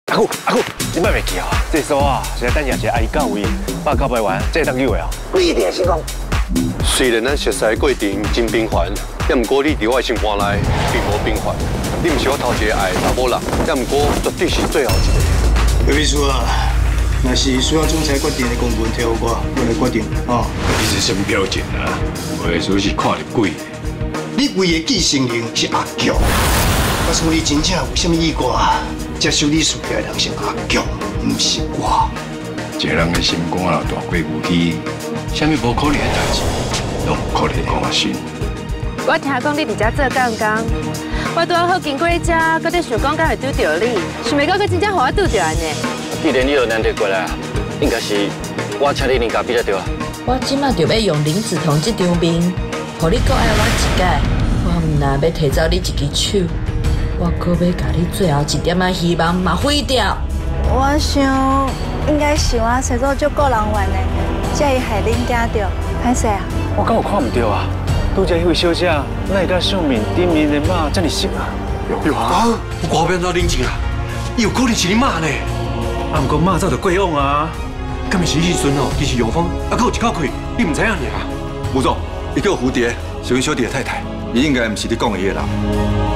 阿姑，你莫袂记哦，这所啊，是等夜一阿姨教位，8到8完，这当有的哦。 你一定是讲，虽然咱熟悉的过程真平凡，也毋过你伫我的心肝内并无平凡。你毋是我头一个爱的查某人，也毋过绝对是最后一个。 刘秘书啊，若是需要总裁决定的公文，听我来决定哦。 你是什么表情啊？我说是看入鬼。 你为的继承人是阿强，我说你真正有啥物意外？接受你事业的人是阿强，唔是我。 一个人的心肝若大过牛气，啥物无可能的代志，都无可能讲信。 我听讲你伫遮做刚刚，我拄好经过遮，搁在想讲敢会拄到你，想袂到佮真正互我拄到安尼。 既然你有难得过来啊，应该是我请你领咖比才对啊。 我即马就要用林子彤这张面，互你搁爱我一届。我毋但要摕走你一只手，我搁要甲你最后一点仔希望嘛毁掉。 我想应该是我找做足够人缘的，才会害恁惊到。歹势啊！ 我敢有看唔到啊？拄则迄位小姐，哪会甲上面顶面的马这么熟啊？ 有啊，我后边怎冷静啊？伊有可能是你妈呢？ 啊，毋过马早就过往啊。 敢是迄阵哦，其实药方还有一口气，你唔知影尔？ 吴总，伊叫蝴蝶，是阮小弟的太太，伊应该唔是你讲的迄个人。